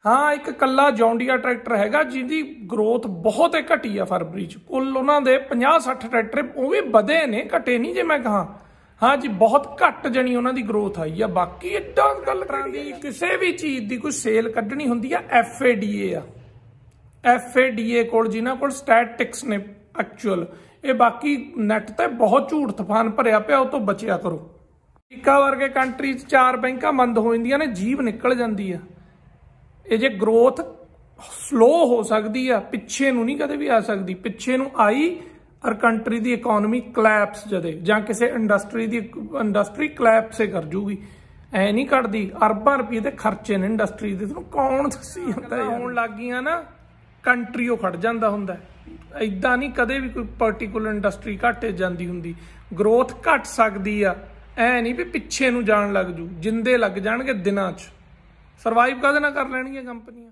हाँ एक कला जॉन्डिया ट्रैक्टर हैगा जिहदी ग्रोथ बहुत ही घटी है फरवरी च। कुल उन्होंने 50-60 ट्रैक्टर वो भी वधे ने, घटे नहीं जे मैं कहा। हाँ जी बहुत घट जनी उन्होंने ग्रोथ आई है। बाकी एडा गल किसी भी चीज़ की कोई सेल कढ़नी होंदी है FADA आ, FADA कोल जिन्हां कोल स्टैटिक्स ने एक्चुअल, ये बाकी नैट ते बहुत झूठ तूफान भरिया पिया, उस तो बचिया करो। अमरीका वर्गे कंट्री 4 बैंकां बंद हो जांदियां ने, जीभ निकल जाती है। ये जे ग्रोथ स्लो हो सकती है, पिछे नूं नहीं कदे भी आ सकती। पिछे नूं आई और कंट्री की इकोनॉमी कलैप्स जदे जां किसी इंडस्ट्री कलैप्स कर जूगी, ऐ नहीं कटदी। अरबां रुपये के खर्चे ने इंडस्ट्री के, तुहानूं कौन दसी जांदा है। आउण लग गईयां ना कंट्री वो खड़ जांदा हुंदा। इदां नहीं कदे भी कोई पर्टिकुलर इंडस्ट्री घाटे जांदी हुंदी। ग्रोथ घट सकदी आ, ऐ नहीं भी पिछे नूं जाण लग जू। जिंदे लग जाणगे दिनां च, सरवाइव कदे ना कर लैणगीਆਂ कंपनियां।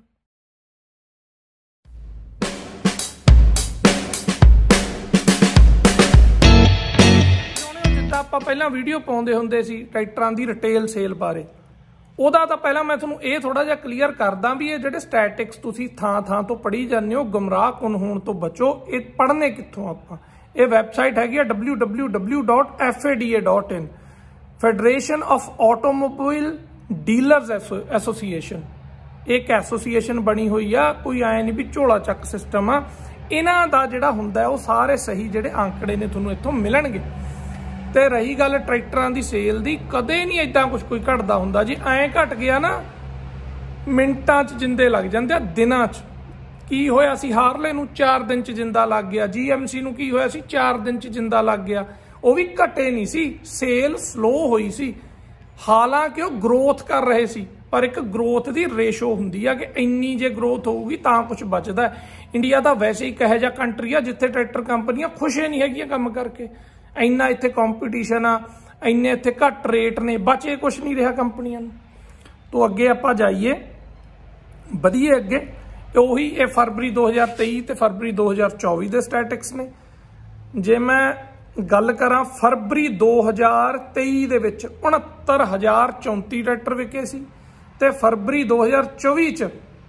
जिद्दां आपां पहलां वीडियो पाउंदे हुंदे सी ट्रैक्टरां दी रिटेल सेल बारे, ਉਹਦਾ ਤਾਂ ਪਹਿਲਾਂ मैं ਤੁਹਾਨੂੰ ਇਹ ਥੋੜਾ ਜਿਹਾ ਕਲੀਅਰ ਕਰਦਾ ਵੀ ਇਹ ਜਿਹੜੇ ਸਟੈਟਿਕਸ ਤੁਸੀਂ ਥਾਂ ਤੋਂ ਪੜ੍ਹੀ ਜਾਂਦੇ ਹੋ, ਗੁੰਮਰਾਹ ਕੁਨ ਹੋਣ ਤੋਂ ਬਚੋ। ਇਹ ਪੜ੍ਹਨੇ ਕਿੱਥੋਂ ਆਪਾਂ? ਇਹ ਵੈਬਸਾਈਟ ਹੈਗੀ ਆ www.fada.in, federation of automobile dealers association. एक ਐਸੋਸੀਏਸ਼ਨ बनी हुई आ, कोई आए नहीं भी झोला चक सिस्टम आ। इन्हां दा जिहड़ा हुंदा है वो सारे सही जिहड़े आंकड़े ने तुहानूं इत्थों मिलणगे। ते रही गल ट्रैक्टरां दी सेल दी, कदे नहीं इदां कुछ कोई घटदा हुंदा जी। ऐ घट गया ना मिंटां च जिंदे लग जांदे, दिनां च। की होया सी हारले नूं 4 दिन च जिंदा लग गया, GMC नूं की होया सी 4 दिन च जिंदा लग गया। वो भी घटे नहीं सी, सेल स्लो हुई सी, हालांकि वो ग्रोथ कर रहे सी। पर एक ग्रोथ की रेशो होंदी है कि इन्नी जे ग्रोथ होगी तो कुछ बचता है। इंडिया तो वैसे ही कहे जा कंट्री है जिथे ट्रैक्टर कंपनियां खुश ही नहीं है काम करके। इन्ना इत्थे कॉम्पीटिशन आ, इन्ने इत्थे घट रेट ने, बचे कुछ नहीं रहा कंपनियां। तो अगे आपां जाइए वधिए अगे। उही ये फरवरी 2023 ते फरवरी 2024 के स्टैटिक्स ने। जे मैं गल करा फरवरी 2023 दे विच 69,034 ट्रैक्टर विके सी, ते फरवरी 2024 च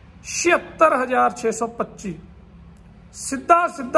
76,625। सीधा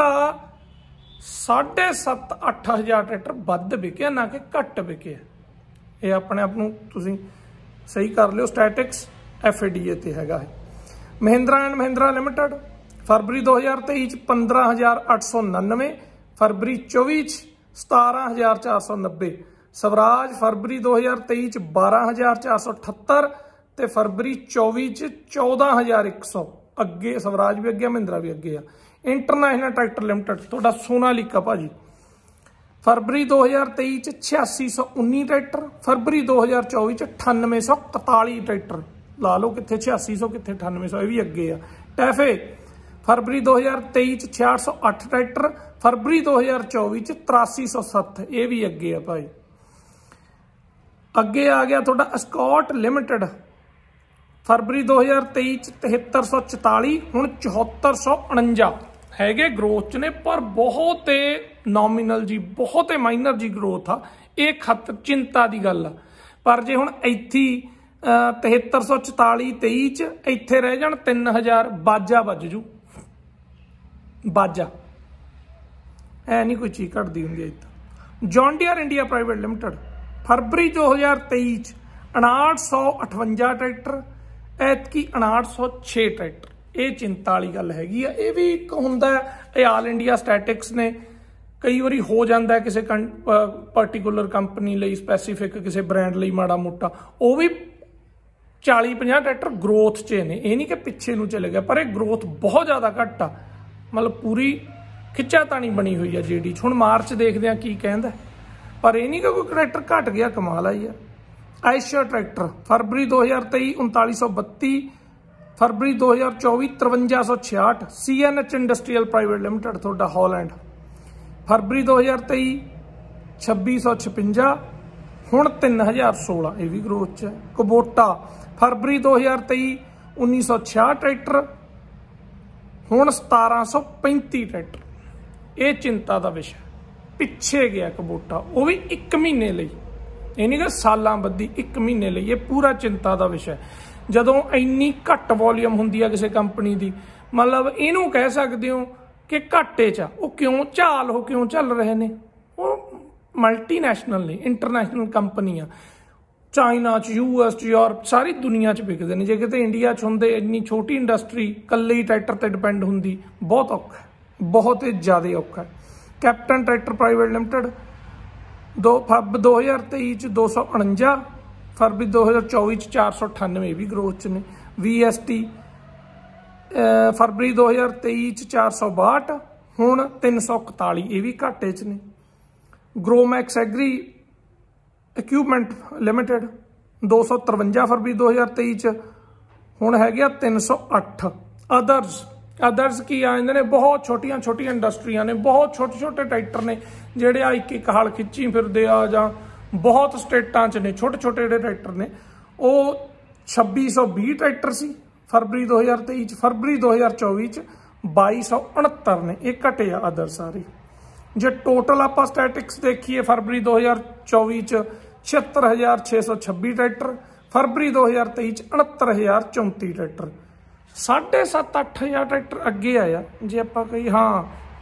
7.5-8 हज़ार ट्रैक्टर वध विके, ना कि घट विके। ये अपने आप नूं तुसीं सही कर लियो। स्टैटिक्स FADA ते हैगा है। महिंद्रा एंड महिंद्रा लिमिटेड फरवरी 2023 च 15,899, फरवरी 24 च 17,490। स्वराज फरवरी 2023 च 12,478 ते फरवरी 24 च 14,100। अगे स्वराज भी अगे, महिंद्रा भी अगे आ। इंटरनेशनल ट्रैक्टर लिमिटेड थोड़ा सोनालिका भाजी फरवरी 2023 च 8619 ट्रैक्टर, फरवरी 2024 च 9841 ट्रैक्टर। ला लो कितने 8600 कितने 9800, ये भी अगे आ। टैफे फरवरी 2023 च 6608 ट्रैक्टर, फरवरी 2024 च 8307, ये भी अगे आ भाई। अगे आ गया थोड़ा स्कॉट लिमिटेड फरवरी 2023 च 7344, हुण 7449 हैगे ग्रोथ च ने, पर बहुत नॉमिनल जी, बहुत माइनर जी ग्रोथ आ। ये चिंता की गल आ। पर जे हुण इत्थे 7344 23 च इत्थे रह जाण 3000, बाजा बज जू। बाजा है नहीं कोई चीज घटती होंगी। इतना जॉन्डियर इंडिया प्राइवेट लिमिटेड फरवरी 2023 5958 ट्रैक्टर, ऐतकी 5906 ट्रैक्टर। ये चिंता वाली गल हैगी आ। ये भी एक हुंदा है ऑल इंडिया स्टैटिक्स ने, कई बारी हो जाता है किसी पर्टिकुलर कंपनी लई स्पैसीफिक, किसी ब्रांड लई माड़ा मोटा, वो भी 40-50 ट्रैक्टर ग्रोथ च ने। ये नहीं कि पिछे नूं चले गए, पर यह ग्रोथ बहुत ज़्यादा घट आ। मतलब पूरी खिच्चातानी बनी हुई है जेडी। हुण मार्च देखते हैं की कहता, पर यह नहीं कि कोई ट्रैक्टर घट गया, कमाल आई है। आयशर ट्रैक्टर फरवरी 2023 3932, फरवरी 2024 5366। CNH इंडस्ट्रीयल प्राइवेट लिमिटेड थोड़ा हॉलैंड फरवरी 2023 2656, हुण 3016, ये भी ग्रोथ च है। कुबोटा फरवरी 2023 1966 ट्रैक्टर, हुण 1735 ट्रैक्टर। ये चिंता का विषय। पिछे गया कुबोटा, वो भी 1 महीने लिए, ये नहीं कि सालां बद्धी, 1 महीने लिए। ये पूरा चिंता का विषय। ਜਦੋਂ ਇੰਨੀ ਘੱਟ ਵੋਲੀਅਮ ਹੁੰਦੀ ਆ ਕਿਸੇ ਕੰਪਨੀ ਦੀ, ਮਤਲਬ ਇਹਨੂੰ ਕਹਿ ਸਕਦੇ ਹੋ ਕਿ ਘਾਟੇ 'ਚ ਆ। ਉਹ ਕਿਉਂ ਝਾਲ ਉਹ ਕਿਉਂ ਚੱਲ ਰਹੇ ਨੇ? ਉਹ ਮਲਟੀਨੈਸ਼ਨਲ ਨੇ, ਇੰਟਰਨੈਸ਼ਨਲ ਕੰਪਨੀ ਆ। ਚਾਈਨਾ 'ਚ, US 'ਚ, ਯੂਰਪ, ਸਾਰੀ ਦੁਨੀਆ 'ਚ ਵਿਕਦੇ ਨੇ। ਜੇ ਕਿਤੇ ਇੰਡੀਆ 'ਚ ਹੁੰਦੇ, ਇੰਨੀ ਛੋਟੀ ਇੰਡਸਟਰੀ ਇਕੱਲੇ ਹੀ ਟਰੈਕਟਰ ਤੇ ਡਿਪੈਂਡ ਹੁੰਦੀ, ਬਹੁਤ ਔਖਾ ਹੈ, ਬਹੁਤ ਹੀ ਜ਼ਿਆਦਾ ਔਖਾ ਹੈ। ਕੈਪਟਨ ਟਰੈਕਟਰ ਪ੍ਰਾਈਵੇਟ ਲਿਮਟਿਡ ਫਰਵਰੀ 2023 'ਚ 249, ਫਰਵਰੀ 2024 'ਚ 498, ਵੀ ਗਰੋਥ 'ਚ ਨੇ। VST ਫਰਵਰੀ 2023 'ਚ 462, ਹੁਣ 341, ਇਹ ਵੀ ਘਾਟੇ 'ਚ ਨੇ। ਗਰੋਮੈਕਸ ਐਗਰੀ ਇਕਵਿਪਮੈਂਟ ਲਿਮਟਿਡ 253 ਫਰਵਰੀ 2023 'ਚ, ਹੁਣ ਹੈਗੇ 308। ਅਦਰਸ ਕੀ ਆ ਜਾਂਦੇ ਨੇ? ਬਹੁਤ ਛੋਟੀਆਂ ਛੋਟੀਆਂ ਇੰਡਸਟਰੀਆਂ ਨੇ, ਬਹੁਤ ਛੋਟੇ ਛੋਟੇ ਟਰੈਕਟਰ ਨੇ ਜਿਹੜੇ ਆ ਇੱਕ ਇੱਕ ਹਲ ਖਿੱਚੀ ਫਿਰਦੇ ਆ, ਜਾਂ ਬਹੁਤ ਸਟੇਟਾਂ 'ਚ ਨੇ ਛੋਟੇ ਛੋਟੇ ਜਿਹੜੇ ਟਰੈਕਟਰ ਨੇ। ਉਹ 2620 ਟਰੈਕਟਰ ਸੀ ਫਰਵਰੀ 2023 'ਚ, ਫਰਵਰੀ 2024 'ਚ 2269 ਨੇ, ਇਹ ਘਟੇ ਆ ਅਦਰ ਸਾਰੇ। ਜੇ ਟੋਟਲ ਆਪਾਂ ਸਟੈਟਿਕਸ ਦੇਖੀਏ, ਫਰਵਰੀ 2024 'ਚ 76626 ਟਰੈਕਟਰ, ਫਰਵਰੀ 2023 'ਚ 69034 ਟਰੈਕਟਰ, 7,500-8,000 ਟਰੈਕਟਰ ਅੱਗੇ ਆਇਆ। ਜੇ ਆਪਾਂ ਕਹੀ ਹਾਂ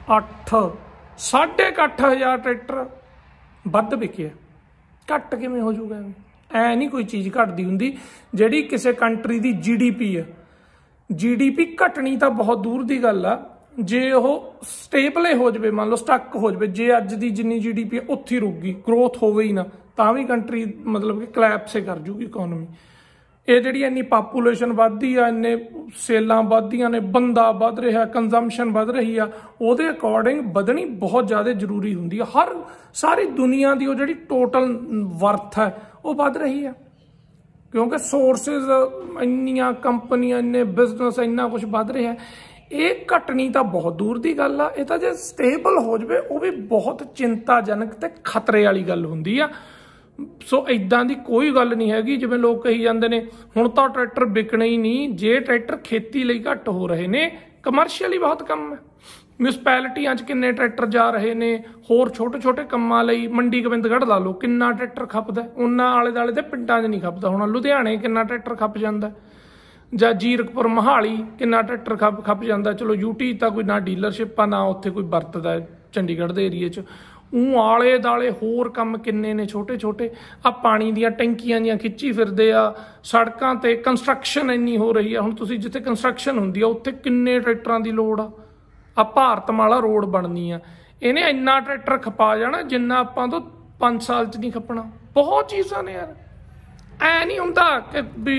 8,500 ਟਰੈਕਟਰ ਵੱਧ ਵਿਕਿਆ, ਘੱਟ ਕਿਵੇਂ ਹੋ ਜਾਊਗਾ? ਐ ਨਹੀਂ ਕੋਈ ਚੀਜ਼ ਘਟਦੀ ਹੁੰਦੀ। ਜਿਹੜੀ ਕਿਸੇ ਕੰਟਰੀ ਦੀ GDP ਹੈ, GDP ਘਟਣੀ ਤਾਂ ਬਹੁਤ ਦੂਰ ਦੀ ਗੱਲ ਆ। ਜੇ ਉਹ ਸਟੇਬਲ ਹੋ ਜਾਵੇ, ਮੰਨ ਲਓ ਸਟਕ ਹੋ ਜਾਵੇ, ਜੇ ਅੱਜ ਦੀ ਜਿੰਨੀ GDP ਹੈ ਉੱਥੇ ਰੁਕ ਗਈ, ਗਰੋਥ ਹੋਵੇ ਹੀ ਨਾ, ਤਾਂ ਵੀ ਕੰਟਰੀ ਮਤਲਬ ਕਿ ਕਲੈਪਸ ਕਰ ਜੂਗੀ ਇਕਨੋਮੀ। ਇਹ ਜਿਹੜੀ ਇੰਨੀ ਪਾਪੂਲੇਸ਼ਨ ਵੱਧਦੀ ਆ, ਇੰਨੇ ਸੇਲਾਂ ਵੱਧਦੀਆਂ ਨੇ, ਬੰਦਾ ਵੱਧ ਰਿਹਾ, ਕੰਜ਼ੰਪਸ਼ਨ ਵੱਧ ਰਹੀ ਆ, ਉਹਦੇ ਅਕੋਰਡਿੰਗ ਵਧਣੀ ਬਹੁਤ ਜ਼ਿਆਦਾ ਜ਼ਰੂਰੀ ਹੁੰਦੀ ਆ। ਸਾਰੀ ਦੁਨੀਆ ਦੀ ਉਹ ਜਿਹੜੀ ਟੋਟਲ ਵਰਥ ਹੈ ਉਹ ਵੱਧ ਰਹੀ ਆ, ਕਿਉਂਕਿ ਸੋਰਸਿਸ ਇੰਨੀਆਂ ਕੰਪਨੀਆਂ, ਇੰਨੇ ਬਿਜ਼ਨਸ, ਇੰਨਾ ਕੁਝ ਵੱਧ ਰਿਹਾ। ਇਹ ਘਟਣੀ ਤਾਂ ਬਹੁਤ ਦੂਰ ਦੀ ਗੱਲ ਆ। ਇਹ ਤਾਂ ਜੇ ਸਟੇਬਲ ਹੋ ਜਾਵੇ, ਉਹ ਵੀ ਬਹੁਤ ਚਿੰਤਾਜਨਕ ਤੇ ਖਤਰੇ ਵਾਲੀ ਗੱਲ ਹੁੰਦੀ ਆ। ਸੋ ਇਦਾਂ ਦੀ ਕੋਈ ਗੱਲ ਨਹੀਂ ਹੈਗੀ ਜਿਵੇਂ ਲੋਕ ਕਹੀ ਜਾਂਦੇ ਨੇ ਹੁਣ ਤਾਂ ਟਰੈਕਟਰ ਵਿਕਣੇ ਹੀ ਨਹੀਂ। ਜੇ ਟਰੈਕਟਰ ਖੇਤੀ ਲਈ ਘੱਟ ਹੋ ਰਹੇ ਨੇ, ਕਮਰਸ਼ੀਅਲੀ ਬਹੁਤ ਕੰਮ ਹੈ। ਮਿਊਨਿਸਪੈਲਿਟੀਆਂ 'ਚ ਕਿੰਨੇ ਟਰੈਕਟਰ ਜਾ ਰਹੇ ਨੇ, ਹੋਰ ਛੋਟੇ ਛੋਟੇ ਕੰਮਾਂ ਲਈ। ਮੰਡੀ ਗੋਬਿੰਦਗੜ੍ਹ ਲਾ ਲਓ, ਕਿੰਨਾ ਟਰੈਕਟਰ ਖਪਦਾ, ਉਹਨਾਂ ਆਲੇ ਦੁਆਲੇ ਦੇ ਪਿੰਡਾਂ 'ਚ ਨਹੀਂ ਖਪਦਾ। ਹੁਣ ਲੁਧਿਆਣੇ ਕਿੰਨਾ ਟਰੈਕਟਰ ਖਪ ਜਾਂਦਾ, ਜਾਂ ਜੀਰਕਪੁਰ, ਮੋਹਾਲੀ ਕਿੰਨਾ ਟਰੈਕਟਰ ਖਪ ਜਾਂਦਾ। ਚਲੋ UT ਤਾਂ ਕੋਈ ਨਾ ਡੀਲਰਸ਼ਿਪ ਆ, ਨਾ ਉੱਥੇ ਕੋਈ ਵਰਤਦਾ ਚੰਡੀਗੜ੍ਹ ਦੇ ਏਰੀਏ 'ਚ। ਆਲੇ ਦਾਲੇ ਹੋਰ ਕੰਮ ਕਿੰਨੇ ਨੇ ਛੋਟੇ ਛੋਟੇ। ਆ ਪਾਣੀ ਦੀਆਂ ਟੈਂਕੀਆਂ ਦੀਆਂ ਖਿੱਚੀ ਫਿਰਦੇ ਆ, ਸੜਕਾਂ ਤੇ ਕੰਸਟਰਕਸ਼ਨ ਇੰਨੀ ਹੋ ਰਹੀ ਆ। ਹੁਣ ਤੁਸੀਂ ਜਿੱਥੇ ਕੰਸਟਰਕਸ਼ਨ ਹੁੰਦੀ ਆ ਉੱਥੇ ਕਿੰਨੇ ਟਰੈਕਟਰਾਂ ਦੀ ਲੋੜ ਆ। ਭਾਰਤਮਾਲਾ ਰੋਡ ਬਣਨੀ ਆ, ਇਹਨੇ ਇੰਨਾ ਟਰੈਕਟਰ ਖਪਾ ਜਾਣਾ ਜਿੰਨਾ ਆਪਾਂ ਤੋਂ 5 ਸਾਲ 'ਚ ਨਹੀਂ ਖਪਣਾ। ਬਹੁਤ ਚੀਜ਼ਾਂ ਨੇ ਯਾਰ, ਐ ਨਹੀਂ ਹੁੰਦਾ ਕਿ ਵੀ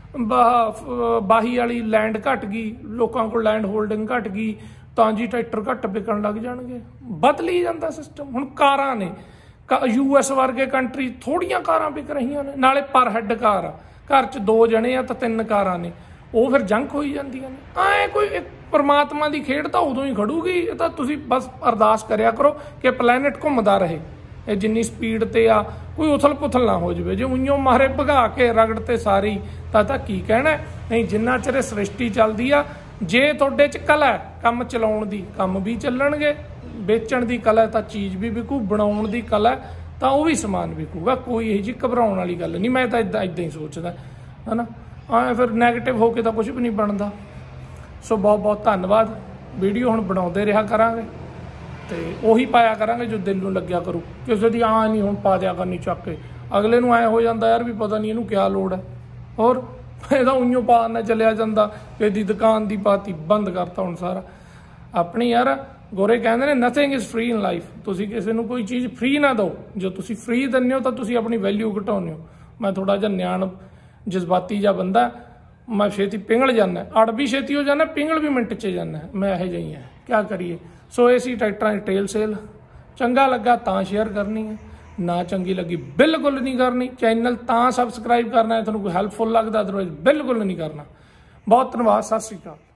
ਬਾਹੀ ਵਾਲੀ ਲੈਂਡ ਘਟ ਗਈ, ਲੋਕਾਂ ਕੋਲ ਲੈਂਡ ਹੋਲਡਿੰਗ ਘਟ ਗਈ ਤਾਂ ਜੀ ਟਰੈਕਟਰ ਘੱਟ ਵਿਕਣ ਲੱਗ ਜਾਣਗੇ। ਬਦਲੀ ਜਾਂਦਾ ਸਿਸਟਮ। ਹੁਣ ਕਾਰਾਂ ਨੇ, US ਵਰਗੇ ਕੰਟਰੀ ਥੋੜੀਆਂ ਕਾਰਾਂ ਵਿਕ ਰਹੀਆਂ ਨੇ, ਨਾਲੇ ਪਰ ਹੈਡ ਕਾਰ ਆ। ਘਰ 'ਚ 2 ਜਣੇ ਆ ਤਾਂ 3 ਕਾਰਾਂ ਨੇ, ਉਹ ਫਿਰ ਜੰਕ ਹੋਈ ਜਾਂਦੀਆਂ ਨੇ। ਐ ਕੋਈ ਪਰਮਾਤਮਾ ਦੀ ਖੇਡ ਤਾਂ ਉਦੋਂ ਹੀ ਖੜੂਗੀ। ਇਹ ਤਾਂ ਤੁਸੀਂ ਬਸ ਅਰਦਾਸ ਕਰਿਆ ਕਰੋ ਕਿ ਪਲੈਨਟ ਘੁੰਮਦਾ ਰਹੇ। ਇਹ ਜਿੰਨੀ ਸਪੀਡ ਤੇ ਆ, ਕੋਈ ਉਥਲ ਪੁਥਲ ਨਾ ਹੋ ਜਾਵੇ। ਜੇ ਉਈਓ ਮਾਰੇ ਭਗਾ ਕੇ ਰਗੜ ਤੇ ਸਾਰੀ ਤਾਂ ਕੀ ਕਹਿਣਾ। ਨਹੀਂ, ਜਿੰਨਾ ਚਿਰ ਸ੍ਰਿਸ਼ਟੀ ਚੱਲਦੀ ਆ, ਜੇ ਤੁਹਾਡੇ 'ਚ ਕਲਾ ਹੈ ਕੰਮ ਚਲਾਉਣ ਦੀ, ਕੰਮ ਵੀ ਚੱਲਣਗੇ। ਵੇਚਣ ਦੀ ਕਲਾ ਤਾਂ ਚੀਜ਼ ਵੀ ਵਿਕੂ, ਬਣਾਉਣ ਦੀ ਕਲਾ ਤਾਂ ਉਹ ਵੀ ਸਮਾਨ ਵਿਕੂਗਾ। ਕੋਈ ਇਹੋ ਜਿਹੀ ਘਬਰਾਉਣ ਵਾਲੀ ਗੱਲ ਨਹੀਂ। ਮੈਂ ਤਾਂ ਇੱਦਾਂ ਹੀ ਸੋਚਦਾ, ਹੈ ਨਾ। ਐਂ ਫਿਰ ਨੈਗੇਟਿਵ ਹੋ ਕੇ ਤਾਂ ਕੁਝ ਵੀ ਨਹੀਂ ਬਣਦਾ। ਸੋ ਬਹੁਤ ਬਹੁਤ ਧੰਨਵਾਦ। ਵੀਡੀਓ ਹੁਣ ਬਣਾਉਂਦੇ ਰਿਹਾ ਕਰਾਂਗੇ ਤੇ ਉਹੀ ਪਾਇਆ ਕਰਾਂਗੇ ਜੋ ਦਿਲ ਨੂੰ ਲੱਗਿਆ ਕਰੂ। ਕਿਸੇ ਦੀ ਨਹੀਂ ਹੁਣ ਪਾ ਦਿਆ ਕਰਨੀ ਚੱਕ ਕੇ, ਅਗਲੇ ਨੂੰ ਐਂ ਹੋ ਜਾਂਦਾ ਯਾਰ ਵੀ ਪਤਾ ਨਹੀਂ ਇਹਨੂੰ ਕਿਆ ਲੋੜ ਹੈ। ਹੋਰ ਇਹਦਾ ਉਈਓ ਪਾ ਨਾ ਚੱਲਿਆ ਜਾਂਦਾ, ਇਹਦੀ ਦੁਕਾਨ ਦੀ ਪਾਤੀ ਬੰਦ ਕਰਤਾ ਹੁਣ ਸਾਰਾ। ਆਪਣੀ ਯਾਰ ਗੋਰੇ ਕਹਿੰਦੇ ਨੇ nothing is free in life. ਤੁਸੀਂ ਕਿਸੇ ਨੂੰ ਕੋਈ ਚੀਜ਼ ਫ੍ਰੀ ਨਾ ਦਿਓ। ਜੋ ਤੁਸੀਂ ਫ੍ਰੀ ਦਿੰਦੇ ਹੋ ਤਾਂ ਤੁਸੀਂ ਆਪਣੀ ਵੈਲਿਊ ਘਟਾਉਂਦੇ ਹੋ। ਮੈਂ ਥੋੜਾ ਜਿਹਾ ਨਿਆਣ ਜਜ਼ਬਾਤੀ ਜਿਹਾ ਬੰਦਾ, ਮੈਂ ਛੇਤੀ ਪਿੰਗਲ ਜਾਂਦਾ, ਅੜ ਵੀ ਛੇਤੀ ਹੋ ਜਾਂਦਾ, ਪਿੰਗਲ ਵੀ ਮਿੰਟ 'ਚ ਜਾਂਦਾ। ਮੈਂ ਇਹੋ ਜਿਹੀ ਹਾਂ, ਕਿਆ ਕਰੀਏ। ਸੋ ਇਹ ਸੀ ਟਰੈਕਟਰਾਂ ਦੀ ਟੇਲ ਸੇਲ। ਚੰਗਾ ਲੱਗਾ ਤਾਂ ਸ਼ੇਅਰ ਕਰਨੀ ਹੈ, ਨਾ ਚੰਗੀ ਲੱਗੀ ਬਿਲਕੁਲ ਨਹੀਂ ਕਰਨੀ। ਚੈਨਲ ਤਾਂ ਸਬਸਕ੍ਰਾਈਬ ਕਰਨਾ ਹੈ ਤੁਹਾਨੂੰ ਕੋਈ ਹੈਲਪਫੁਲ ਲੱਗਦਾ, ਅਦਰਵਾਈਜ਼ ਬਿਲਕੁਲ ਨਹੀਂ ਕਰਨਾ। ਬਹੁਤ ਧੰਨਵਾਦ। ਸਤਿ ਸ਼੍ਰੀ ਅਕਾਲ।